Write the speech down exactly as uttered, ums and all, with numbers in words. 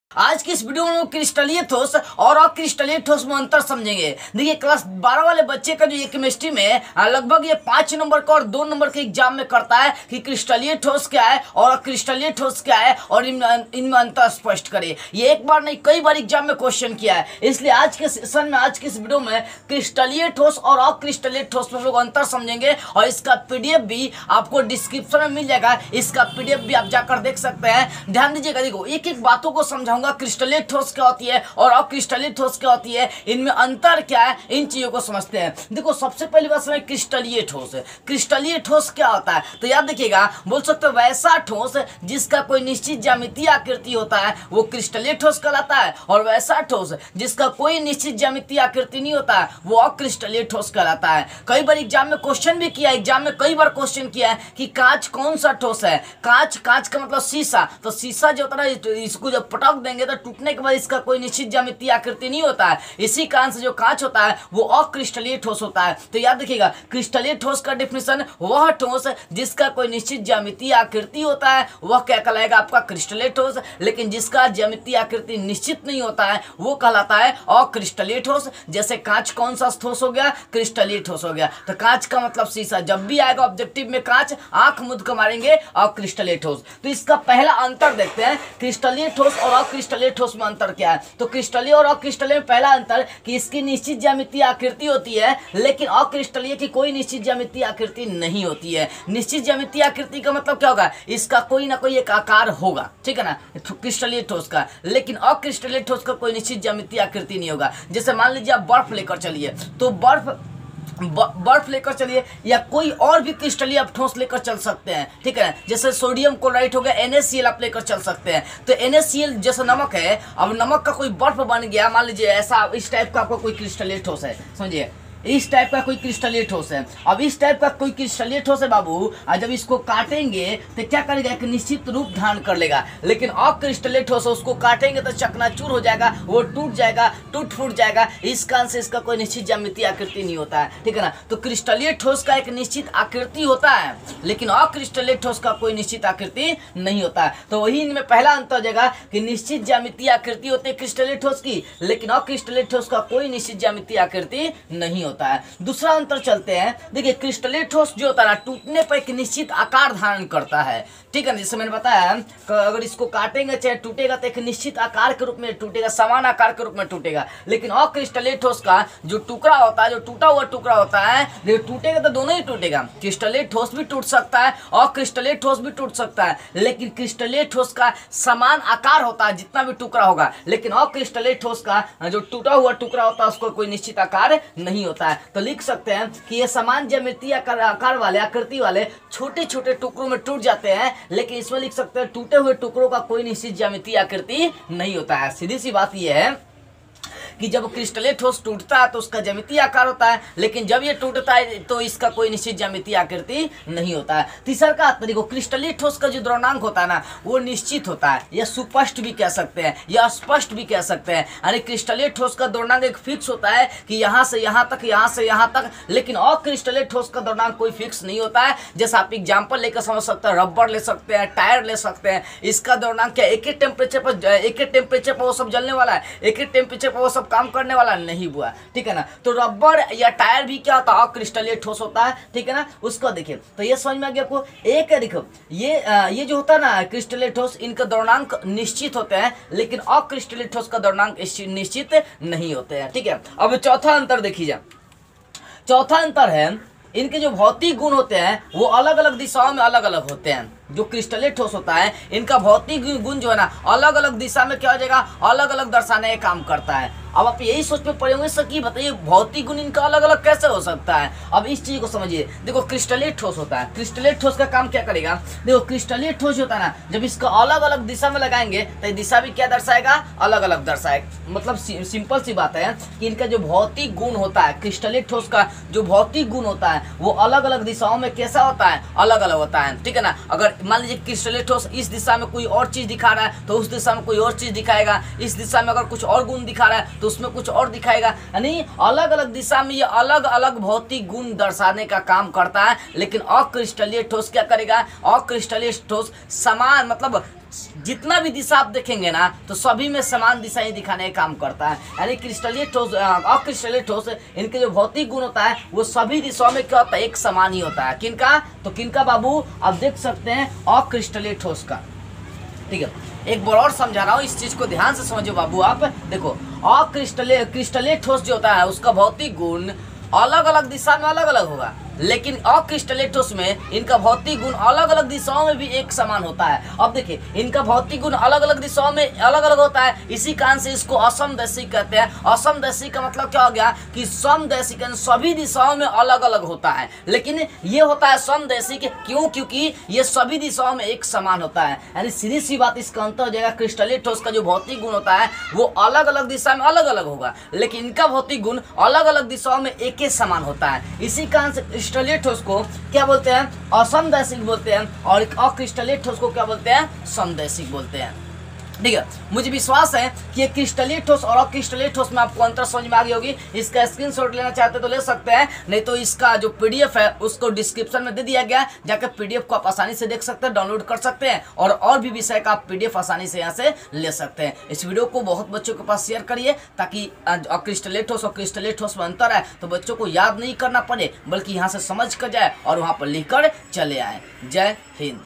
आज की इस वीडियो में क्रिस्टलीय ठोस और अक्रिस्टलीय ठोस में अंतर समझेंगे। देखिए क्लास बारह वाले बच्चे का जो ये केमिस्ट्री में लगभग ये पांच नंबर का और दो नंबर के एग्जाम में करता है कि क्रिस्टलीय ठोस क्या है और अक्रिस्टलीय ठोस क्या है और इनमें इनमें अंतर स्पष्ट करे। ये एक बार नहीं कई बार एग्जाम में क्वेश्चन किया है, इसलिए आज के सेशन में आज की इस वीडियो में क्रिस्टलीय ठोस और अक्रिस्टलीय ठोस में हम लोग अंतर समझेंगे और इसका पीडीएफ भी आपको डिस्क्रिप्शन में मिल जाएगा। इसका पीडीएफ भी आप जाकर देख सकते हैं। ध्यान दीजिएगा, देखो एक एक बातों को समझाऊंगा। क्रिस्टलीय ठोस क्या होती है और अक्रिस्टलीय ठोस क्या होती है, इनमें अंतर क्या है, इन चीजों को समझते हैं। देखो सबसे पहली बात समझ क्रिस्टलीय ठोस। क्रिस्टलीय ठोस क्या होता है तो याद देखिएगा, बोल सकते हो वैसा ठोस जिसका कोई निश्चित ज्यामितीय आकृति होता है वो क्रिस्टलीय ठोस कहलाता है, और वैसा ठोस जिसका कोई निश्चित ज्यामितीय आकृति नहीं होता है वो अक्रिस्टलीय ठोस कहलाता है। कई बार एग्जाम में क्वेश्चन भी किया, एग्जाम में कई बार क्वेश्चन किया है कि कांच कौन सा ठोस है। कांच कांच का मतलब शीशा, तो शीशा जो होता है इसको जब पटक देंगे तो टूटने के बाद इसका कोई निश्चित ज्यामितीय आकृति नहीं होता है। इसी कारण से जो कांच होता है वो अक्रिस्टलीय ठोस होता है। तो याद रखिएगा, क्रिस्टलीय ठोस का डेफिनेशन वह ठोस जिसका कोई निश्चित ज्यामितीय आकृति होता है वह क्या कहलाएगा, आपका क्रिस्टलीय ठोस। लेकिन जिसका ज्यामितीय आकृति निश्चित नहीं होता है वो कहलाता है अक्रिस्टलीय ठोस। जैसे कांच कौन सा ठोस हो गया, क्रिस्टलीय ठोस हो गया। तो कांच का मतलब शीशा, जब भी आएगा ऑब्जेक्टिव में कांच आंख मुद के मारेंगे अक्रिस्टलीय ठोस। तो इसका पहला अंतर देखते हैं, क्रिस्टलीय ठोस और अक्रिस्टलीय ठोस में अंतर क्या है। तो क्रिस्टलीय और अक्रिस्टलीय में पहला अंतर कि इसकी निश्चित ज्यामितीय आकृति होती है लेकिन अक्रिस्टलीय की कोई निश्चित ज्यामितीय आकृति नहीं होती है। निश्चित ज्यामितीय आकृति का मतलब क्या होगा, इसका कोई ना कोई एक आकार होगा, ठीक है ना, क्रिस्टलीय ठोस का। लेकिन अक्रिस्टलीय ठोस का कोई निश्चित ज्यामितीय आकृति नहीं होगा। जैसे मान लीजिए आप बर्फ लेकर चलिए, तो बर्फ बर्फ लेकर चलिए या कोई और भी क्रिस्टलीय आप ठोस लेकर चल सकते हैं, ठीक है। जैसे सोडियम क्लोराइड हो गया, एन ए सी एल आप लेकर चल सकते हैं। तो एन ए सी एल जैसा नमक है, अब नमक का कोई बर्फ बन गया, मान लीजिए ऐसा इस टाइप का आपको कोई क्रिस्टलीय ठोस है, समझिए इस टाइप का कोई क्रिस्टलीय ठोस है। अब इस टाइप का कोई क्रिस्टलीय ठोस है बाबू, और जब इसको काटेंगे तो क्या करेगा, एक निश्चित रूप धारण कर लेगा। लेकिन अक्रिस्टलीय ठोस है, उसको काटेंगे तो चकनाचूर हो जाएगा, वो टूट जाएगा, टूट फूट जाएगा। इस कारण से इसका कोई निश्चित ज्यामितीय आकृति नहीं होता है, ठीक है ना। तो क्रिस्टलीय ठोस का एक निश्चित आकृति होता है लेकिन अक्रिस्टलीय ठोस का कोई निश्चित आकृति नहीं होता है। तो वही इनमें पहला अंतर हो जाएगा कि निश्चित ज्यामितीय आकृति होती है क्रिस्टलीय ठोस की, लेकिन अक्रिस्टलीय ठोस का कोई निश्चित ज्यामितीय आकृति नहीं होता है। दूसरा अंतर चलते हैं, देखिए क्रिस्टलीय ठोस जो होता है टूटने पर एक निश्चित आकार धारण करता है, ठीक है ना। जैसे मैंने बताया अगर इसको काटेंगे चाहे टूटेगा तो एक निश्चित आकार के रूप में टूटेगा, समान आकार के रूप में टूटेगा। लेकिन अक्रिस्टलीय ठोस का जो टुकड़ा होता है, जो टूटा हुआ टुकड़ा होता है, देखिए टूटेगा तो दोनों ही टूटेगा। क्रिस्टलीय ठोस भी टूट सकता है और क्रिस्टलीय ठोस भी टूट सकता है, लेकिन क्रिस्टलीय ठोस का समान आकार होता है जितना भी टुकड़ा होगा। लेकिन अक्रिस्टलीय ठोस का जो टूटा हुआ टुकड़ा होता है उसको कोई निश्चित आकार नहीं होता है। तो लिख सकते हैं कि ये समान ज्यामितीय आकार वाले आकृति वाले छोटे छोटे टुकड़ों में टूट जाते हैं, लेकिन इसमें लिख सकते हैं टूटे हुए टुकड़ों का कोई निश्चित ज्यामितीय आकृति नहीं होता है। सीधी सी बात यह है कि जब क्रिस्टलीय ठोस टूटता है तो उसका ज्यामितीय आकार होता है, लेकिन जब ये टूटता है तो इसका कोई निश्चित ज्यामितीय आकृति नहीं होता है। तीसरा का देखो, क्रिस्टलीय ठोस का जो द्रव्यमान होता है ना वो निश्चित होता है, या सुस्पष्ट भी कह सकते हैं या स्पष्ट भी कह सकते हैं। यानी क्रिस्टलीय ठोस का द्रव्यमान एक फिक्स होता है कि यहाँ से यहाँ तक, यहाँ से यहाँ तक, लेकिन अक्रिस्टलीय ठोस का द्रव्यमान कोई फिक्स नहीं होता है। जैसे आप एग्जाम्पल लेकर समझ सकते हैं, रबर ले सकते हैं, टायर ले सकते हैं। इसका द्रव्यमान क्या एक ही टेम्परेचर पर एक ही टेम्परेचर पर वो सब जलने वाला है, एक ही टेम्परेचर पर वो सब काम करने वाला नहीं हुआ, ठीक है ना। तो रबर या टायर भी क्या होता है, अक्रिस्टलीय ठोस होता है, ठीक है ना। उसको देखिए तो ये समझ में आ गया आपको। एक है देखो ये आ, ये जो होता है ना क्रिस्टलीय ठोस, इनका द्रव्यमांक निश्चित होते हैं लेकिन अक्रिस्टलीय ठोस का द्रव्यमांक निश्चित नहीं होते हैं, ठीक है। अब चौथा अंतर देखिए, चौथा अंतर है इनके जो भौतिक गुण होते हैं वो अलग अलग दिशाओं में अलग अलग होते हैं। जो क्रिस्टलीय ठोस होता है इनका भौतिक गुण जो है ना अलग अलग दिशा में क्या हो जाएगा, अलग अलग दर्शाने का काम करता है। अब आप यही सोच में पड़े होंगे सर कि बताइए भौतिक गुण इनका अलग अलग कैसे हो सकता है। अब इस चीज को समझिए, देखो क्रिस्टलीय ठोस होता है, क्रिस्टलीय ठोस का काम क्या करेगा, देखो क्रिस्टलीय ठोस होता है ना, जब इसका अलग अलग दिशा में लगाएंगे तो दिशा भी क्या दर्शाएगा, अलग अलग दर्शाएगा। मतलब सिंपल सी बात है कि इनका जो भौतिक गुण होता है, क्रिस्टलीय ठोस का जो भौतिक गुण होता है वो अलग अलग दिशाओं में कैसा होता है, अलग अलग होता है, ठीक है ना। अगर मान लीजिए क्रिस्टलीय ठोस इस दिशा में कोई और चीज दिखा रहा है तो उस दिशा में कोई और चीज दिखाएगा, इस दिशा में अगर कुछ और गुण दिखा रहा है तो उसमें कुछ और दिखाएगा। यानी अलग अलग दिशा में ये अलग अलग भौतिक गुण दर्शाने का काम करता है। लेकिन अक्रिस्टलीय ठोस क्या करेगा, अक्रिस्टलीय ठोस समान मतलब जितना भी दिशा आप देखेंगे ना तो सभी में समान दिशा ही दिखाने का काम करता है। यानी क्रिस्टलीय ठोस अक्रिस्टलीय ठोस इनके जो भौतिक गुण होता है वो सभी दिशाओं में क्या होता है, एक समान ही होता है। किनका? तो किनका बाबू? आप देख सकते हैं अक्रिस्टलीय ठोस का। ठीक है, एक बार और समझा रहा हूँ, इस चीज को ध्यान से समझो बाबू आप। देखो अक्रिस्टलीय क्रिस्टलीय ठोस जो होता है उसका भौतिक गुण अलग अलग दिशा में अलग अलग होगा, लेकिन अक्रिस्टलीय ठोस में इनका भौतिक गुण अलग अलग दिशाओं में भी एक समान होता है। अब देखिए इनका भौतिक गुण अलग अलग दिशाओं में अलग अलग होता है, इसी कारण से इसको असमदैशिक कहते हैं। असमदैशिक का मतलब क्या हो गया कि समदैशिक सभी दिशाओं में अलग अलग होता है, लेकिन ये होता है समदैशिक क्यों? क्योंकि ये सभी दिशाओं में एक समान होता है। यानी सीधी सी बात इसका अंतर हो जाएगा, क्रिस्टलीय ठोस का जो भौतिक गुण होता है वो अलग अलग दिशा में अलग अलग होगा, लेकिन इनका भौतिक गुण अलग अलग दिशाओं में एक ही समान होता है। इसी कारण से क्रिस्टलीय ठोस को क्या बोलते हैं? असमदैशिक बोलते हैं, और अक्रिस्टलीय ठोस को क्या बोलते हैं? समदैशिक बोलते हैं। ठीक है, मुझे विश्वास है कि एक क्रिस्टलीय ठोस और अक्रिस्टलीय ठोस में आपको अंतर समझ में आ गई होगी। इसका स्क्रीनशॉट लेना चाहते तो ले सकते हैं, नहीं तो इसका जो पीडीएफ है उसको डिस्क्रिप्शन में दे दिया गया है, जाकर पीडीएफ को आप आसानी से देख सकते हैं, डाउनलोड कर सकते हैं, और और भी विषय का आप पीडीएफ आसानी से यहाँ से ले सकते हैं। इस वीडियो को बहुत बच्चों के पास शेयर करिए ताकि अक्रिस्टलीय ठोस और क्रिस्टलीय ठोस में अंतर है तो बच्चों को याद नहीं करना पड़े, बल्कि यहाँ से समझ कर जाए और वहाँ पर लिख कर चले आए। जय हिंद।